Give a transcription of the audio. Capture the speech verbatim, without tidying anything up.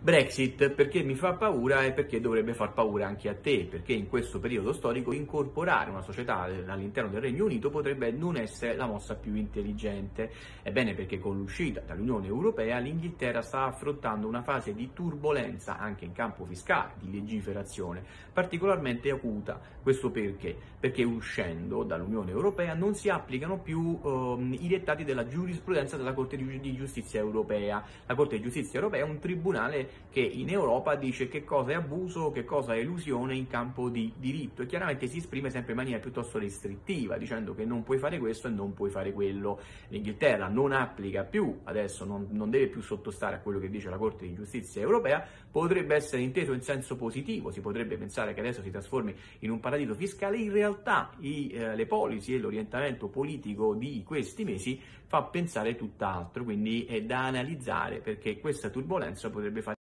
Brexit perché mi fa paura e perché dovrebbe far paura anche a te, perché in questo periodo storico incorporare una società all'interno del Regno Unito potrebbe non essere la mossa più intelligente. Ebbene, perché con l'uscita dall'Unione Europea l'Inghilterra sta affrontando una fase di turbolenza anche in campo fiscale, di legiferazione, particolarmente acuta. Questo perché? Perché uscendo dall'Unione Europea non si applicano più ehm, i dettati della giurisprudenza della Corte di Giustizia Europea. La Corte di Giustizia Europea è un tribunale che in Europa dice che cosa è abuso, che cosa è elusione in campo di diritto e chiaramente si esprime sempre in maniera piuttosto restrittiva, dicendo che non puoi fare questo e non puoi fare quello. L'Inghilterra non applica più, adesso non, non deve più sottostare a quello che dice la Corte di Giustizia Europea, potrebbe essere inteso in senso positivo, si potrebbe pensare che adesso si trasformi in un paradiso fiscale, in realtà i, eh, le policy e l'orientamento politico di questi mesi fa pensare tutt'altro, quindi è da analizzare perché questa turbolenza potrebbe fare